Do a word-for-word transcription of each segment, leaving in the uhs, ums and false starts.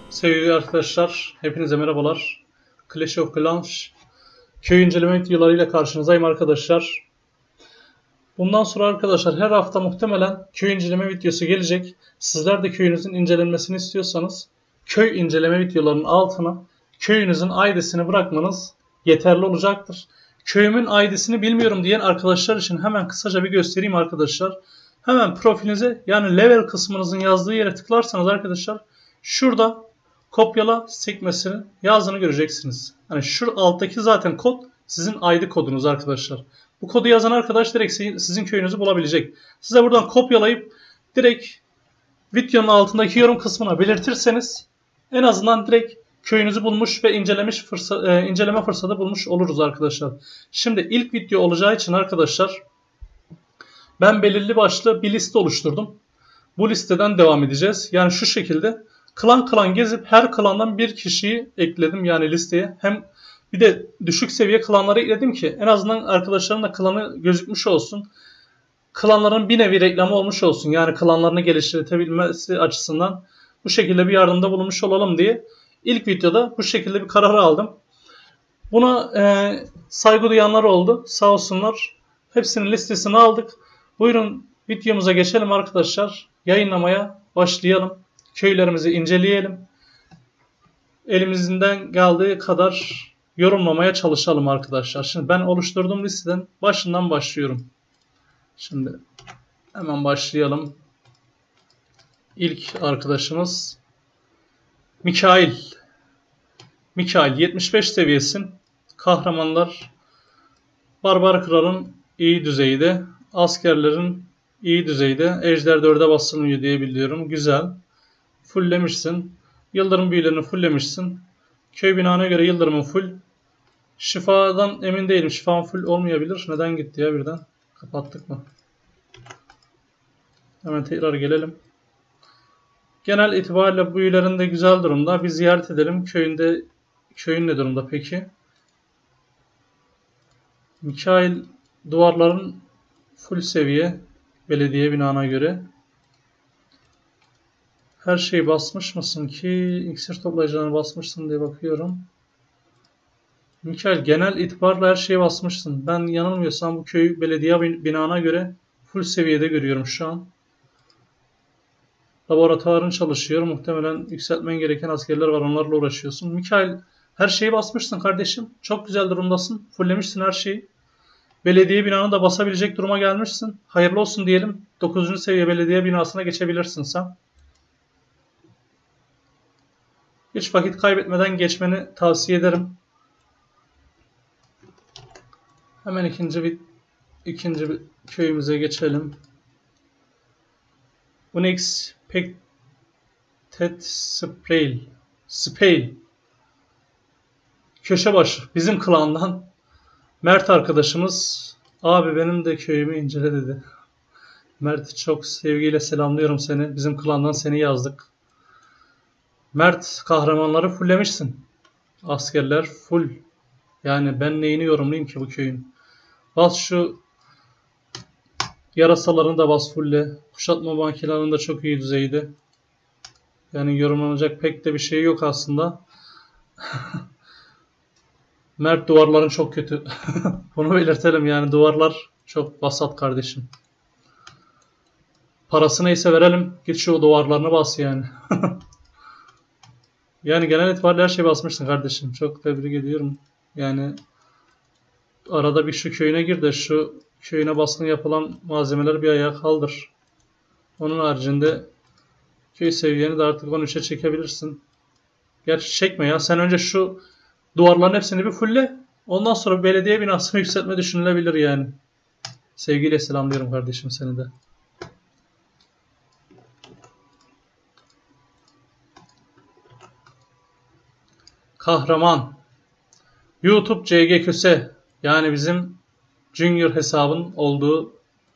Sevgili arkadaşlar, hepinize merhabalar. Clash of Clans köy inceleme videolarıyla karşınızdayım arkadaşlar. Bundan sonra arkadaşlar her hafta muhtemelen köy inceleme videosu gelecek. Sizler de köyünüzün incelenmesini istiyorsanız köy inceleme videolarının altına köyünüzün I D'sini bırakmanız yeterli olacaktır. Köyümün I D'sini bilmiyorum diyen arkadaşlar için hemen kısaca bir göstereyim arkadaşlar. Hemen profilinize, yani level kısmınızın yazdığı yere tıklarsanız arkadaşlar şurada kopyala sekmesini yazdığını göreceksiniz. Hani şu alttaki zaten kod sizin I D kodunuz arkadaşlar. Bu kodu yazan arkadaş direkt sizin köyünüzü bulabilecek. Size buradan kopyalayıp direkt videonun altındaki yorum kısmına belirtirseniz en azından direkt köyünüzü bulmuş ve incelemiş fırsat, e, inceleme fırsatı bulmuş oluruz arkadaşlar. Şimdi ilk video olacağı için arkadaşlar ben belirli başlı bir liste oluşturdum. Bu listeden devam edeceğiz. Yani şu şekilde klan klan gezip her klandan bir kişiyi ekledim yani listeye. Hem bir de düşük seviye klanları ekledim ki en azından arkadaşların da klanı gözükmüş olsun. Klanların bir nevi reklamı olmuş olsun. Yani klanlarını geliştirebilmesi açısından bu şekilde bir yardımda bulunmuş olalım diye ilk videoda bu şekilde bir karar aldım. Buna e, saygı duyanlar oldu. Sağ olsunlar. Hepsinin listesini aldık. Buyurun videomuza geçelim arkadaşlar. Yayınlamaya başlayalım. Köylerimizi inceleyelim. Elimizden geldiği kadar yorumlamaya çalışalım arkadaşlar. Şimdi ben oluşturduğum listeden başından başlıyorum. Şimdi hemen başlayalım. İlk arkadaşımız Mikail. Mikail yetmiş beş seviyesin. Kahramanlar Barbar Kral'ın iyi düzeyde. Askerlerin iyi düzeyde. Ejder dörde basılmıyor diye biliyorum. Güzel. Fulllemişsin. Yıldırım büyülerini fulllemişsin. Köy binana göre yıldırımın full. Şifadan emin değilim. Şifam full olmayabilir. Neden gitti ya birden? Kapattık mı? Hemen tekrar gelelim. Genel itibariyle büyülerin de güzel durumda. Bir ziyaret edelim. Köyünde köyün ne durumda peki? Mikail duvarların full seviye. Belediye binana göre. Her şeyi basmış mısın ki? İksir toplayıcılarını basmışsın diye bakıyorum. Mikail genel itibarla her şeyi basmışsın. Ben yanılmıyorsam bu köy belediye binana göre full seviyede görüyorum şu an. Laboratuvarın çalışıyor. Muhtemelen yükseltmen gereken askerler var. Onlarla uğraşıyorsun. Mikail her şeyi basmışsın kardeşim. Çok güzel durumdasın. Fulllemişsin her şeyi. Belediye binanı da basabilecek duruma gelmişsin. Hayırlı olsun diyelim. dokuzuncu seviye belediye binasına geçebilirsin sen. Hiç vakit kaybetmeden geçmeni tavsiye ederim. Hemen ikinci bir ikinci bir köyümüze geçelim. Unix Pektet Sprail. Spail. Köşebaşı. Bizim klandan Mert arkadaşımız. Abi benim de köyümü incele dedi. Mert çok sevgiyle selamlıyorum seni. Bizim klandan seni yazdık. Mert kahramanları fulllemişsin. Askerler full. Yani ben neyini yorumlayayım ki bu köyün. Bas şu yarasalarını da bas fulle. Kuşatma makinelerinin de çok iyi düzeyde. Yani yorumlanacak pek de bir şey yok aslında. Mert duvarların çok kötü. Bunu belirtelim yani duvarlar çok vasat kardeşim. Parası neyse verelim. Git şu duvarlarını bas yani. Yani genel itibariyle her şeyi basmışsın kardeşim. Çok tebrik ediyorum. Yani arada bir şu köyüne gir de şu köyüne baskın yapılan malzemeleri bir ayağa kaldır. Onun haricinde köy seviyeni de artık on üçe çekebilirsin. Gerçi çekme ya. Sen önce şu duvarların hepsini bir fulle. Ondan sonra belediye binasını yükseltme düşünülebilir yani. Sevgiyle selamlıyorum kardeşim seni de. Kahraman. YouTube C G Köse. Yani bizim Junior hesabın olduğu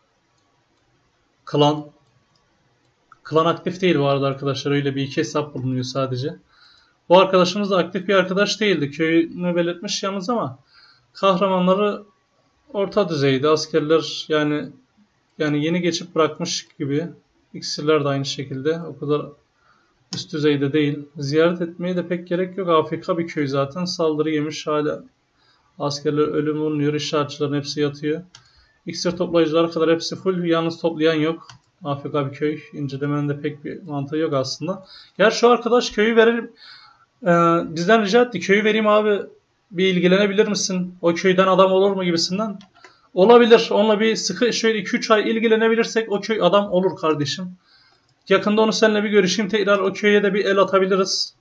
klan. Klan aktif değil bu arada arkadaşlar. Öyle bir iki hesap bulunuyor sadece. Bu arkadaşımız da aktif bir arkadaş değildi. Köyünü belirtmiş yalnız ama kahramanları orta düzeyde. Askerler yani yani yeni geçip bırakmış gibi. İksirler de aynı şekilde. O kadar Üst düzeyde değil. Ziyaret etmeye de pek gerek yok. Afrika bir köy zaten. Saldırı yemiş hala. Askerler ölüm bulunuyor. İşaretçilerin hepsi yatıyor. İksir toplayıcılara kadar hepsi full. Yalnız toplayan yok. Afrika bir köy. İncelemenin de pek bir mantığı yok aslında. Gerçi şu arkadaş köyü verir. Ee, bizden rica etti. Köyü vereyim abi. Bir ilgilenebilir misin? O köyden adam olur mu gibisinden. Olabilir. Onunla bir sıkı şöyle iki üç ay ilgilenebilirsek o köy adam olur kardeşim. Yakında onu seninle bir görüşeyim. Tekrar o köye de bir el atabiliriz.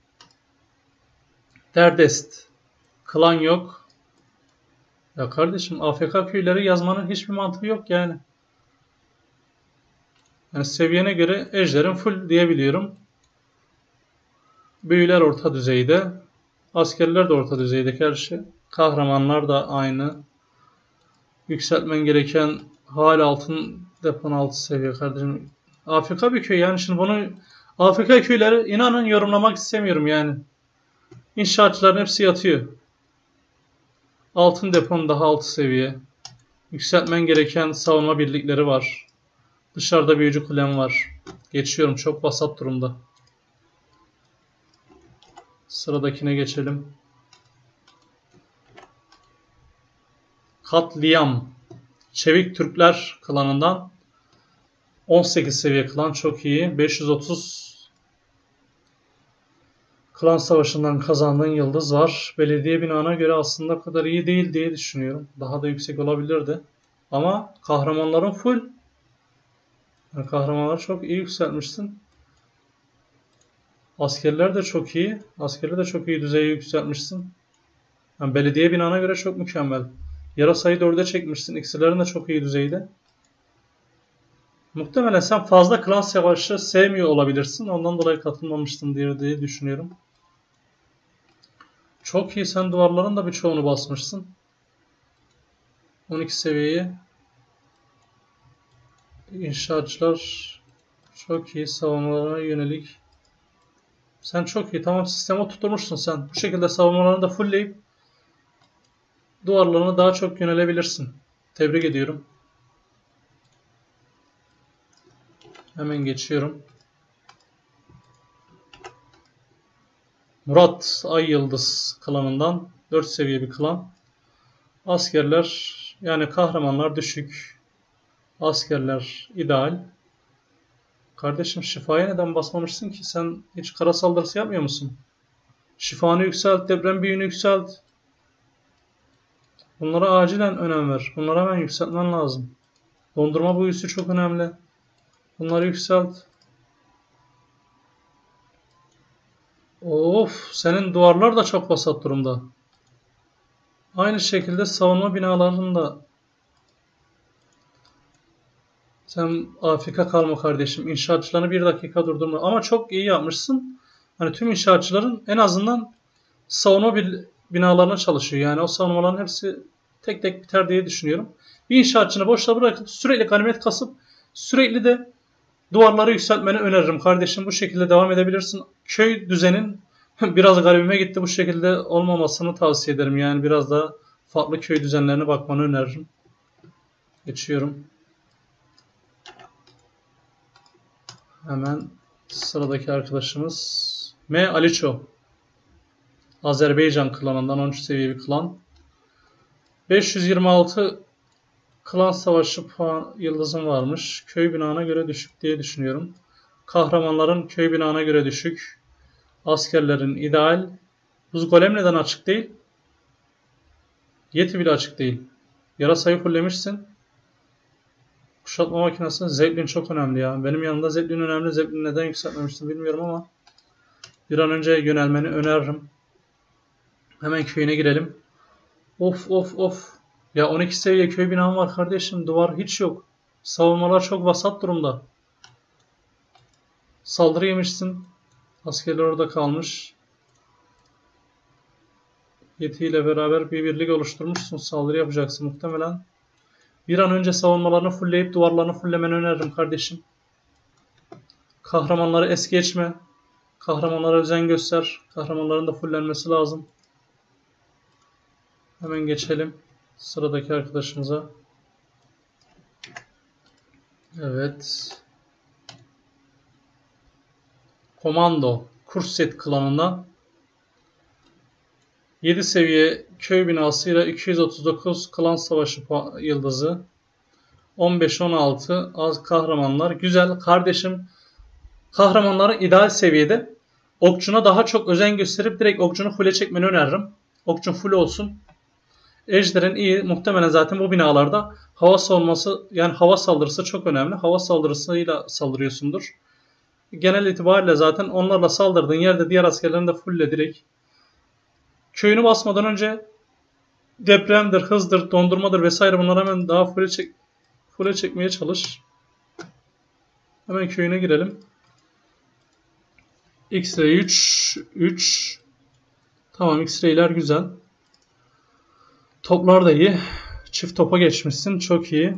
Derdest. Klan yok. Ya kardeşim A F K köyleri yazmanın hiçbir mantığı yok yani. Yani seviyene göre ejderin full diyebiliyorum. Büyüler orta düzeyde. Askerler de orta düzeyde gerçi. Kahramanlar da aynı. Yükseltmen gereken hal altın depon altı seviye kardeşim. A F K bir köy yani şimdi bunu A F K köyleri inanın yorumlamak istemiyorum yani. İnşaatçıların hepsi yatıyor. Altın depon daha altı seviye. Yükseltmen gereken savunma birlikleri var. Dışarıda büyücü kulem var. Geçiyorum çok vasat durumda. Sıradakine geçelim. Katliam. Çevik Türkler klanından. on sekiz seviye klan çok iyi. beş yüz otuz klan savaşından kazandığın yıldız var. Belediye binana göre aslında o kadar iyi değil diye düşünüyorum. Daha da yüksek olabilirdi. Ama kahramanların full. Yani kahramanları çok iyi yükseltmişsin. Askerler de çok iyi. Askerleri de çok iyi düzeye yükseltmişsin. Yani belediye binana göre çok mükemmel. Yarasayı dörde çekmişsin. İksirlerin de çok iyi düzeyde. Muhtemelen sen fazla klan savaşı sevmiyor olabilirsin. Ondan dolayı katılmamıştın diye, diye düşünüyorum. Çok iyi. Sen duvarların da birçoğunu basmışsın. on iki seviyeyi. İnşaatçılar çok iyi. Savunmalarına yönelik. Sen çok iyi. Tamam sisteme tutturmuşsun sen. Bu şekilde savunmalarını da fullleyip duvarlarına daha çok yönelebilirsin. Tebrik ediyorum. Hemen geçiyorum. Murat Ay Yıldız klanından. dört seviye bir klan. Askerler yani kahramanlar düşük. Askerler ideal. Kardeşim şifaya neden basmamışsın ki? Sen hiç kara saldırısı yapmıyor musun? Şifanı yükselt, deprem büyüğünü yükselt. Bunlara acilen önem ver. Bunlara hemen yükseltmen lazım. Dondurma büyüsü çok önemli. Bunları yükselt. Of, senin duvarlar da çok vasat durumda. Aynı şekilde savunma binalarında. Sen Afrika kalma kardeşim. İnşaatçılarını bir dakika durdurma. Ama çok iyi yapmışsın. Hani tüm inşaatçıların en azından savunma binalarına çalışıyor. Yani o savunmaların hepsi tek tek biter diye düşünüyorum. Bir inşaatçını boşta bırakıp sürekli ganimet kasıp sürekli de duvarları yükseltmeni öneririm. Kardeşim bu şekilde devam edebilirsin. Köy düzenin biraz garibime gitti. Bu şekilde olmamasını tavsiye ederim. Yani biraz da farklı köy düzenlerine bakmanı öneririm. Geçiyorum. Hemen sıradaki arkadaşımız M. Aliço. Azerbaycan klanından on üç seviye bir klan. beş yüz yirmi altı klan savaşı puan yıldızım varmış. Köy binana göre düşük diye düşünüyorum. Kahramanların köy binana göre düşük. Askerlerin ideal. Buz golem neden açık değil? Yeti bile açık değil. Yarasayı fullemişsin. Kuşatma makinesi. Zeppelin çok önemli ya. Benim yanımda Zeppelin önemli. Zeppelin neden yükseltmemiştim bilmiyorum ama bir an önce yönelmeni öneririm. Hemen köyüne girelim. Of of of. Ya on iki seviye köy binam var kardeşim. Duvar hiç yok. Savunmalar çok vasat durumda. Saldırı yemişsin. Askerler orada kalmış. Yeti ile beraber bir birlik oluşturmuşsun. Saldırı yapacaksın muhtemelen. Bir an önce savunmalarını fullleyip duvarlarını fulllemeni öneririm kardeşim. Kahramanları es geçme. Kahramanlara özen göster. Kahramanların da fullenmesi lazım. Hemen geçelim sıradaki arkadaşımıza. Evet. Komando Kurset klanından yedi seviye köy binasıyla iki yüz otuz dokuz klan savaşı yıldızı, on beş on altı az kahramanlar. Güzel kardeşim, kahramanların ideal seviyede. Okçuna daha çok özen gösterip direkt okçunu full'e çekmeni öneririm. Okçun full olsun. Ejder'in iyi, muhtemelen zaten bu binalarda hava savunması, yani hava saldırısı çok önemli. Hava saldırısıyla saldırıyorsundur. Genel itibariyle zaten onlarla saldırdığın yerde diğer askerlerini de full'le direkt. Köyünü basmadan önce depremdir, hızdır, dondurmadır vesaire bunları hemen daha full'e çek, full'e çekmeye çalış. Hemen köyüne girelim. X-ray üç, üç. Tamam, X-ray'ler güzel. Toplar da iyi. Çift topa geçmişsin. Çok iyi.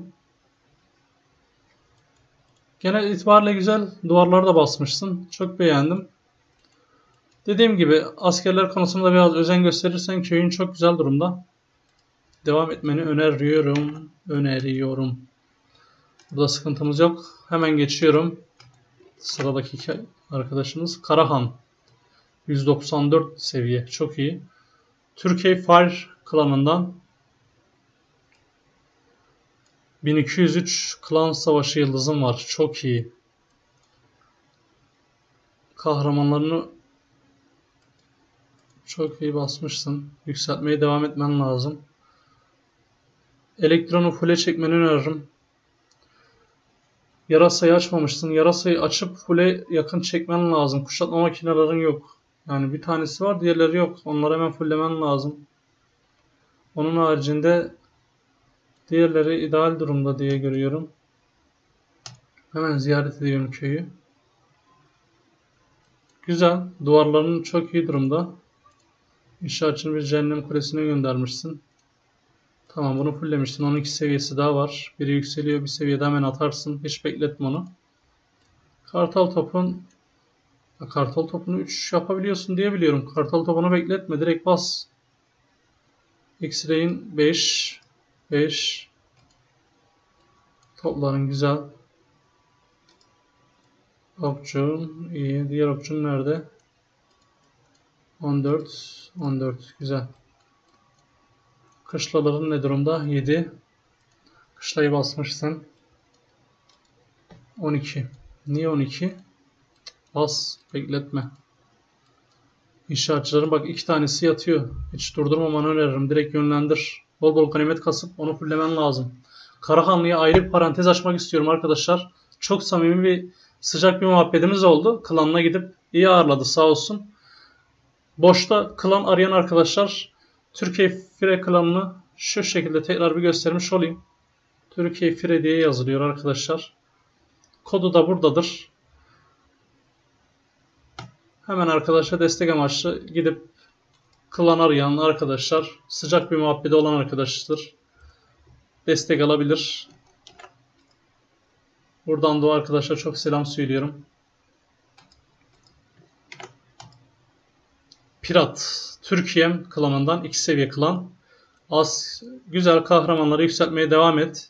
Genel itibariyle güzel. Duvarları da basmışsın. Çok beğendim. Dediğim gibi askerler konusunda biraz özen gösterirsen köyün çok güzel durumda. Devam etmeni öneriyorum. Öneriyorum. Burada sıkıntımız yok. Hemen geçiyorum. Sıradaki arkadaşımız Karahan. yüz doksan dört seviye. Çok iyi. Türkiye Fire klanından bin iki yüz üç klan savaşı yıldızım var. Çok iyi. Kahramanlarını çok iyi basmışsın. Yükseltmeye devam etmen lazım. Elektronu full'e çekmeni öneririm. Yarasayı açmamışsın. Yarasayı açıp full'e yakın çekmen lazım. Kuşatma makinelerin yok. Yani bir tanesi var, diğerleri yok. Onları hemen fulllemen lazım. Onun haricinde diğerleri ideal durumda diye görüyorum. Hemen ziyaret ediyorum köyü. Güzel. Duvarların çok iyi durumda. İnşaatçını bir cehennem kulesine göndermişsin. Tamam, bunu fulllemişsin. on iki seviyesi daha var. Biri yükseliyor, bir seviyede hemen atarsın. Hiç bekletme onu. Kartal topun Kartal topunu üç yapabiliyorsun diye biliyorum. Kartal topunu bekletme. Direkt bas. X-ray'in beş. beş. Topların güzel. Okçun iyi. Diğer okçun nerede? on dört. on dört. Güzel. Kışlaların ne durumda? yedi. Kışlayı basmışsın. on iki. Niye on iki? Bas. Bekletme. İnşaatçıların bak iki tanesi yatıyor. Hiç durdurmamanı öneririm. Direkt yönlendir. Bol bol ganimet kasıp onu fullemen lazım. Karahanlı'ya ayrı bir parantez açmak istiyorum arkadaşlar. Çok samimi bir sıcak bir muhabbetimiz oldu. Klanına gidip iyi ağırladı sağ olsun. Boşta klan arayan arkadaşlar, Türkiye Fire klanını şu şekilde tekrar bir göstermiş olayım. Türkiye Fire diye yazılıyor arkadaşlar. Kodu da buradadır. Hemen arkadaşlar destek amaçlı gidip klan arayan arkadaşlar, sıcak bir muhabbeti olan arkadaştır. Destek alabilir. Buradan da o arkadaşlara çok selam söylüyorum. Pirat Türkiye klanından iki seviye klan. Az güzel kahramanları yükseltmeye devam et.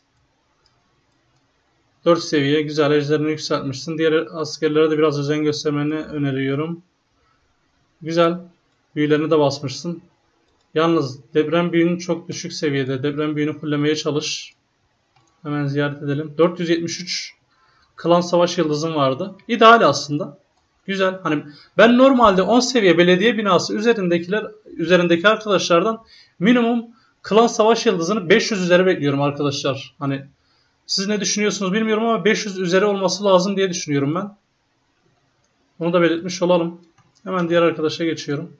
dört seviye güzel ejderini yükseltmişsin. Diğer askerlere de biraz özen göstermeni öneriyorum. Güzel. Büyülerini de basmışsın. Yalnız deprem büyünün çok düşük seviyede. Deprem büyünü fullemeye çalış. Hemen ziyaret edelim. dört yüz yetmiş üç klan savaş yıldızım vardı. İdeal aslında. Güzel. Hani ben normalde on seviye belediye binası üzerindekiler üzerindeki arkadaşlardan minimum klan savaş yıldızını beş yüz üzeri bekliyorum arkadaşlar. Hani siz ne düşünüyorsunuz bilmiyorum ama beş yüz üzeri olması lazım diye düşünüyorum ben. Onu da belirtmiş olalım. Hemen diğer arkadaşa geçiyorum.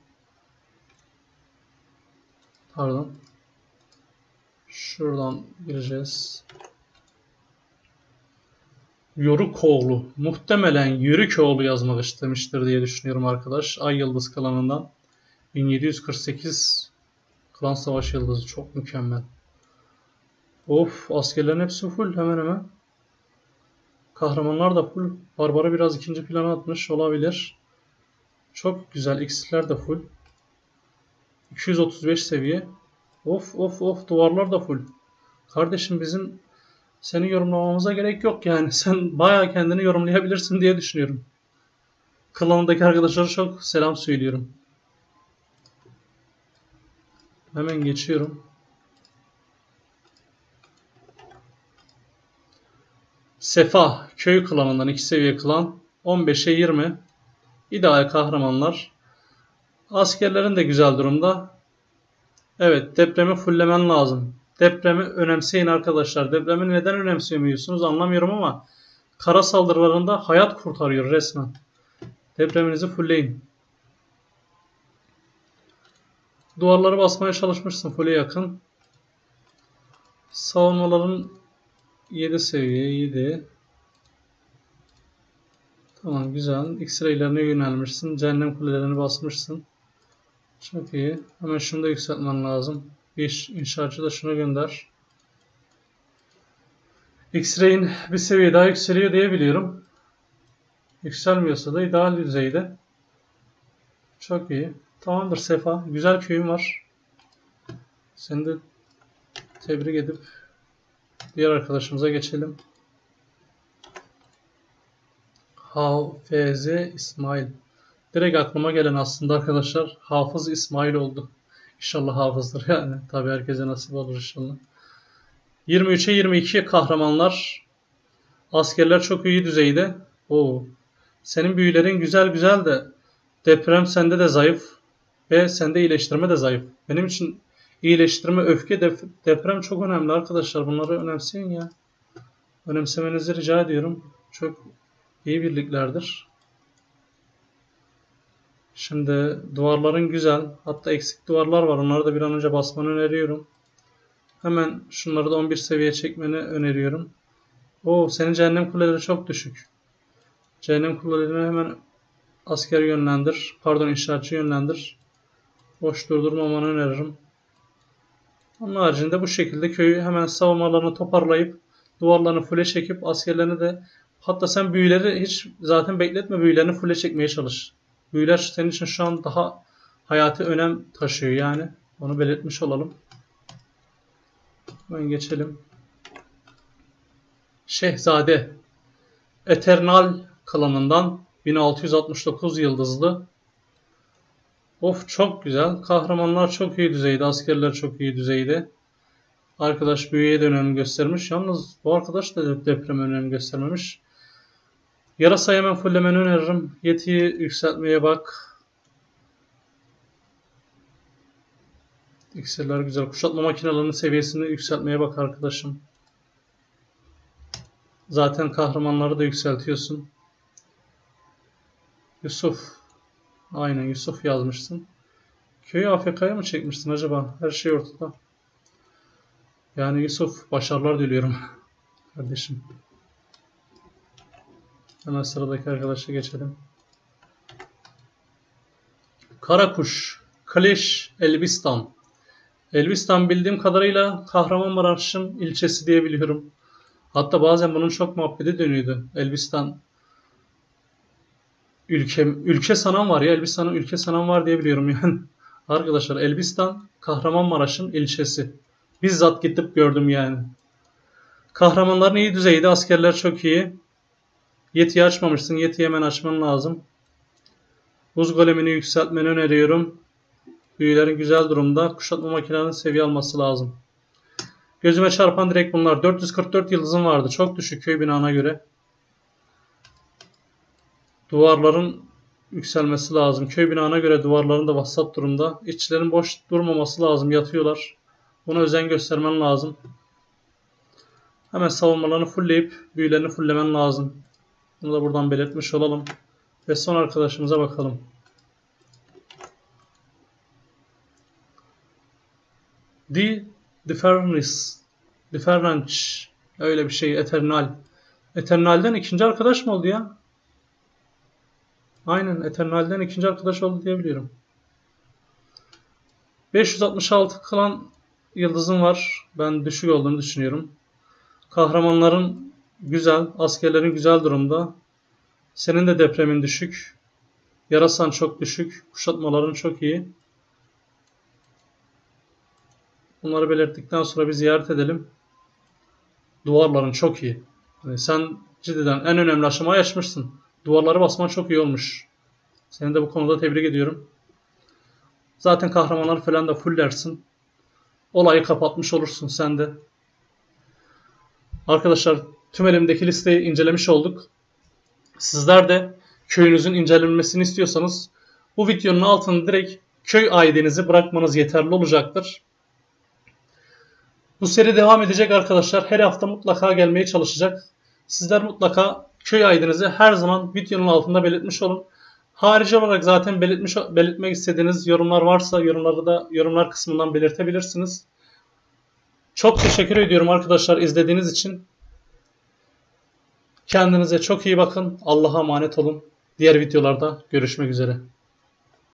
Pardon. Şuradan gireceğiz. Yörükoğlu. Muhtemelen Yörükoğlu yazmak istemiştir diye düşünüyorum arkadaş. Ay Yıldız klanından. bin yedi yüz kırk sekiz klan savaş yıldızı. Çok mükemmel. Of, askerlerin hepsi full hemen hemen. Kahramanlar da full. Barbara biraz ikinci plana atmış olabilir. Çok güzel. X'ler de full. iki yüz otuz beş seviye. Of of of, duvarlar da full. Kardeşim bizim seni yorumlamamıza gerek yok yani. Sen bayağı kendini yorumlayabilirsin diye düşünüyorum. klanındaki arkadaşlara çok selam söylüyorum. Hemen geçiyorum. Sefa köy klanından iki seviye klan. on beşe yirmi. İdeal kahramanlar. Askerlerin de güzel durumda. Evet, depremi fulllemen lazım. Depremi önemseyin arkadaşlar. Depremi neden önemsemiyorsunuz anlamıyorum ama kara saldırılarında hayat kurtarıyor resmen. Depreminizi fullleyin. Duvarları basmaya çalışmışsın full'e yakın. Savunmaların yedi seviye yedi. Tamam, güzel. X-ray'lerine yönelmişsin. Cehennem kulelerini basmışsın. Çok iyi. Hemen şunu da yükseltmen lazım. Bir inşaatçı da şunu gönder. X-ray'in bir seviye daha yükseliyor diye biliyorum. Yükselmiyorsa da ideal düzeyde. Çok iyi. Tamamdır Sefa. Güzel köyün var. Seni de tebrik edip diğer arkadaşımıza geçelim. Hafeze İsmail. Direkt aklıma gelen aslında arkadaşlar Hafız İsmail oldu. İnşallah hafızdır yani. Tabi herkese nasip olur inşallah. yirmi üçe yirmi iki kahramanlar. Askerler çok iyi düzeyde. Oo. Senin büyülerin güzel güzel de deprem sende de zayıf ve sende iyileştirme de zayıf. Benim için iyileştirme, öfke, deprem çok önemli arkadaşlar. Bunları önemseyin ya. Önemsemenizi rica ediyorum. Çok iyi birliklerdir. Şimdi duvarların güzel. Hatta eksik duvarlar var. Onları da bir an önce basmanı öneriyorum. Hemen şunları da on bir seviye çekmeni öneriyorum. Oo, senin cehennem kuleleri çok düşük. Cehennem kulelerine hemen asker yönlendir. Pardon, inşaatçı yönlendir. Boş durdurmamanı öneririm. Onun haricinde bu şekilde köyü hemen savunmalarını toparlayıp duvarlarını full'e çekip askerlerini de, hatta sen büyüleri hiç zaten bekletme, büyülerini full'e çekmeye çalış. Büyüler senin için şu an daha hayati önem taşıyor yani. Onu belirtmiş olalım. Hemen geçelim. Şehzade. Eternal klanından bin altı yüz altmış dokuz yıldızlı. Of, çok güzel. Kahramanlar çok iyi düzeyde. Askerler çok iyi düzeyde. Arkadaş büyüye de önem göstermiş. Yalnız bu arkadaş da depreme önem göstermemiş. Yarasayı hemen fulllemeni öneririm. Yetiyi yükseltmeye bak. İksirler güzel. Kuşatma makinelerinin seviyesini yükseltmeye bak arkadaşım. Zaten kahramanları da yükseltiyorsun. Yusuf. Aynen, Yusuf yazmışsın. Köyü A F K'ya mı çekmişsin acaba? Her şey ortada. Yani Yusuf, başarılar diliyorum kardeşim. Hemen sıradaki arkadaşa geçelim. Karakuş. Kaliş Elbistan. Elbistan bildiğim kadarıyla Kahramanmaraş'ın ilçesi diye biliyorum. Hatta bazen bunun çok muhabbeti dönüyordu. Elbistan ülke, ülke sanan var ya. Elbistan'ın ülke sanan var diye biliyorum yani. Arkadaşlar, Elbistan Kahramanmaraş'ın ilçesi. Bizzat gidip gördüm yani. Kahramanların iyi düzeyde, askerler çok iyi. Yetiyi açmamışsın. Yetiyi hemen açman lazım. Buz golemini yükseltmeni öneriyorum. Büyülerin güzel durumda. Kuşatma makinelerinin seviye alması lazım. Gözüme çarpan direkt bunlar. dört yüz kırk dört yıldızım vardı. Çok düşük köy binana göre. Duvarların yükselmesi lazım. Köy binana göre duvarların da vasat durumda. İççilerin boş durmaması lazım. Yatıyorlar. Buna özen göstermen lazım. Hemen savunmalarını fullleyip büyülerini fulllemen lazım. Bunu da buradan belirtmiş olalım. Ve son arkadaşımıza bakalım. Di Difference. Difference. Öyle bir şey. Eternal. Eternal'den ikinci arkadaş mı oldu ya? Aynen, Eternal'den ikinci arkadaş oldu diye biliyorum. beş yüz altmış altı klan yıldızım var. Ben düşük olduğunu düşünüyorum. Kahramanların güzel, askerlerin güzel durumda. Senin de depremin düşük. Yarasan çok düşük. Kuşatmaların çok iyi. Bunları belirttikten sonra bir ziyaret edelim. Duvarların çok iyi. Yani sen cidden en önemli aşamayı açmışsın. Duvarları basman çok iyi olmuş. Seni de bu konuda tebrik ediyorum. Zaten kahramanlar falan da fullersin. Olayı kapatmış olursun sen de. Arkadaşlar tüm elimdeki listeyi incelemiş olduk. Sizler de köyünüzün incelenmesini istiyorsanız bu videonun altına direkt köy I D'nizi bırakmanız yeterli olacaktır. Bu seri devam edecek arkadaşlar. Her hafta mutlaka gelmeye çalışacak. Sizler mutlaka köy I D'nizi her zaman videonun altında belirtmiş olun. Harici olarak zaten belirtmiş, belirtmek istediğiniz yorumlar varsa yorumları da yorumlar kısmından belirtebilirsiniz. Çok teşekkür ediyorum arkadaşlar izlediğiniz için. Kendinize çok iyi bakın. Allah'a emanet olun. Diğer videolarda görüşmek üzere.